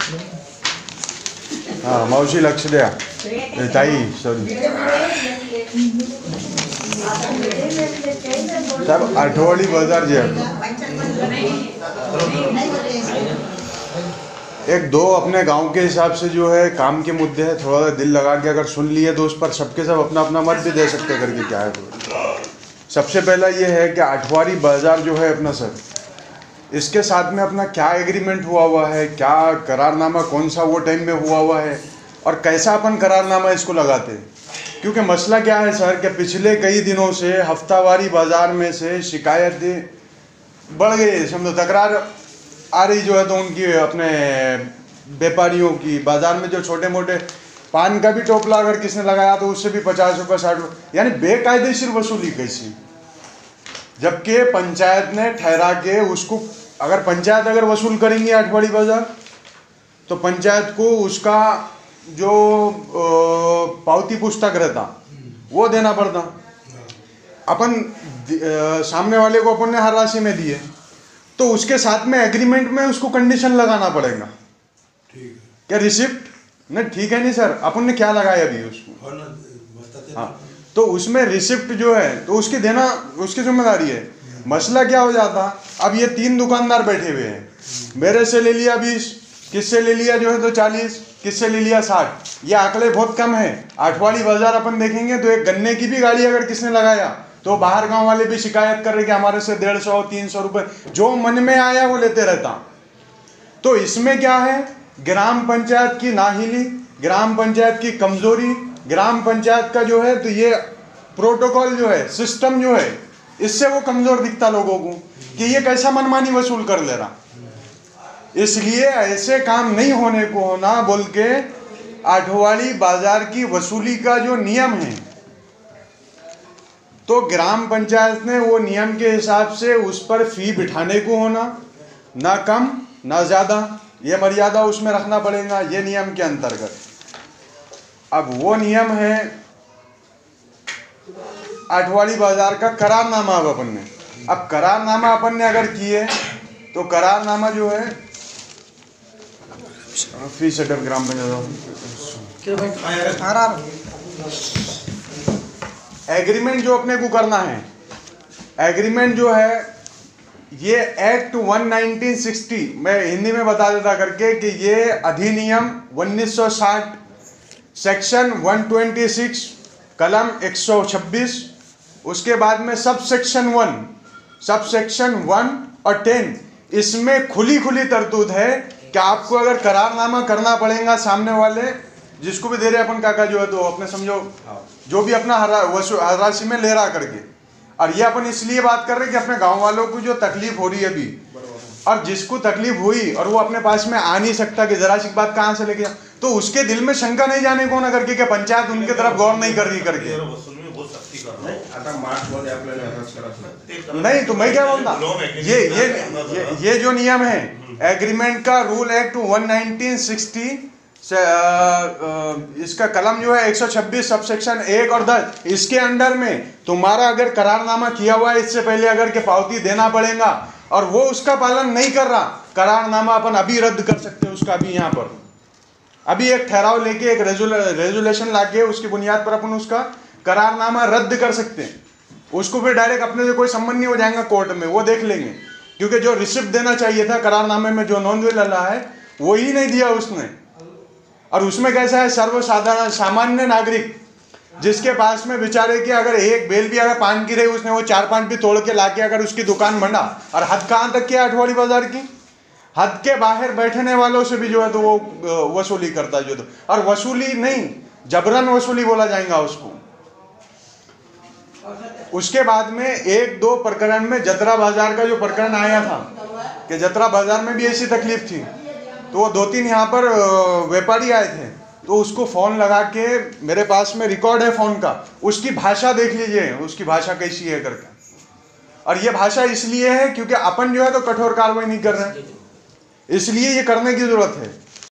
हाँ मावशी लक्ष द्या ताई सॉरी साहब आठवडी बाजार जे एक दो अपने गांव के हिसाब से जो है काम के मुद्दे हैं, थोड़ा सा दिल लगा के अगर सुन लिए तो उस पर सबके सब अपना अपना मत भी दे सकते करके क्या है। सबसे पहला ये है कि आठवारी बाजार जो है अपना सर, इसके साथ में अपना क्या एग्रीमेंट हुआ है, क्या करारनामा कौन सा वो टाइम में हुआ है और कैसा अपन करारनामा इसको लगाते हैं। क्योंकि मसला क्या है सर कि पिछले कई दिनों से हफ्तावारी बाजार में से शिकायतें बढ़ गई, समझो तकरार आ रही जो है तो उनकी अपने व्यापारियों की। बाजार में जो छोटे मोटे पान का भी टोपला अगर किसने लगाया तो उससे भी 50 रुपये 60 रुपये, यानी बेकायदेशीर वसूली कैसी। जबकि पंचायत ने ठहरा के उसको, अगर पंचायत अगर वसूल करेंगी आठवाड़ी बाजार तो पंचायत को उसका जो पावती पुस्तक रहता वो देना पड़ता। अपन सामने वाले को अपन ने हर राशि में दिए तो उसके साथ में एग्रीमेंट में उसको कंडीशन लगाना पड़ेगा। क्या रिसिप्ट नहीं ठीक है नहीं सर, अपन ने क्या लगाया अभी उसको, हाँ तो उसमें रिसिप्ट जो है तो उसकी देना उसकी जिम्मेदारी है। मसला क्या हो जाता, अब ये 3 दुकानदार बैठे हुए हैं, मेरे से ले लिया 20, किससे ले लिया जो है तो 40, किससे ले लिया 60, ये आंकड़े बहुत कम है। आठवाड़ी बाजार अपन देखेंगे तो एक गन्ने की भी गाड़ी अगर किसने लगाया तो बाहर गांव वाले भी शिकायत कर रहे कि हमारे से 150 300 रुपये जो मन में आया वो लेते रहता। तो इसमें क्या है, ग्राम पंचायत की नाहिली, ग्राम पंचायत की कमजोरी, ग्राम पंचायत का जो है तो ये प्रोटोकॉल जो है, सिस्टम जो है, इससे वो कमजोर दिखता लोगों को कि ये कैसा मनमानी वसूल कर ले रहा। इसलिए ऐसे काम नहीं होने को होना बोल के आठवाड़ी बाजार की वसूली का जो नियम है तो ग्राम पंचायत ने वो नियम के हिसाब से उस पर फी बिठाने को होना, ना कम ना ज़्यादा, ये मर्यादा उसमें रखना पड़ेगा ये नियम के अंतर्गत। अब वो नियम है आठवाड़ी बाजार का करारनामा। अब अपन ने, अब करारनामा अपन ने अगर किए तो करारनामा जो है फी सेटअप ग्राम पंचायत एग्रीमेंट जो अपने को करना है, एग्रीमेंट जो है ये एक्ट 1960 मैं हिंदी में बता देता करके कि ये अधिनियम 1960 सेक्शन 126 कलम 126, उसके बाद में सब सेक्शन 1 और 10, इसमें खुली तरतूत है कि आपको अगर करारनामा करना पड़ेगा सामने वाले जिसको भी दे रहे अपन काका जो है तो अपने समझो जो भी अपना हर राशि में ले रहा करके। और ये अपन इसलिए बात कर रहे हैं कि अपने गांव वालों को जो तकलीफ हो रही है अभी, और जिसको तकलीफ हुई और वो अपने पास में आ नहीं सकता कि जरा सी बात कहाँ से लेके, तो उसके दिल में शंका नहीं जाने को ना करके कि पंचायत उनके तरफ गौर नहीं कर रही करके। नहीं तो मैं क्या बोलता, ये जो नियम है एग्रीमेंट का रूल एक्ट 1960 इसका कलम जो है 126 सब सेक्शन 1 और 10, इसके अंडर में तुम्हारा अगर करारनामा किया हुआ है इससे पहले अगर के पावती देना पड़ेगा और वो उसका पालन नहीं कर रहा, करारनामा अपन अभी रद्द कर सकते हैं उसका। अभी यहाँ पर अभी एक ठहराव लेके एक रेजुलेशन लाके उसकी बुनियाद पर अपन उसका करारनामा रद्द कर सकते हैं। उसको फिर डायरेक्ट अपने से कोई संबंध नहीं हो जाएगा कोर्ट में, वो देख लेंगे। क्योंकि जो रिसिप्ट देना चाहिए था करारनामे में जो नोंद लगा है वो ही नहीं दिया उसने। और उसमें कैसा है, सर्वसाधारण सामान्य नागरिक जिसके पास में बेचारे की अगर एक बेल भी अगर पान की रही उसने वो 4-5 भी तोड़ के लाके अगर उसकी दुकान बना, और हद कहाँ तक की आठवाड़ी बाजार की, हद के बाहर बैठने वालों से भी जो है तो वो वसूली करता है जो तो, और वसूली नहीं जबरन वसूली बोला जाएगा उसको। उसके बाद में 1-2 प्रकरण में जतरा बाजार का जो प्रकरण आया था कि जतरा बाजार में भी ऐसी तकलीफ थी, तो वो 2-3 यहाँ पर व्यापारी आए थे तो उसको फ़ोन लगा के, मेरे पास में रिकॉर्ड है फ़ोन का, उसकी भाषा देख लीजिए उसकी भाषा कैसी है करके। और ये भाषा इसलिए है क्योंकि अपन जो है तो कठोर कार्रवाई नहीं कर रहे हैं, इसलिए ये करने की ज़रूरत है।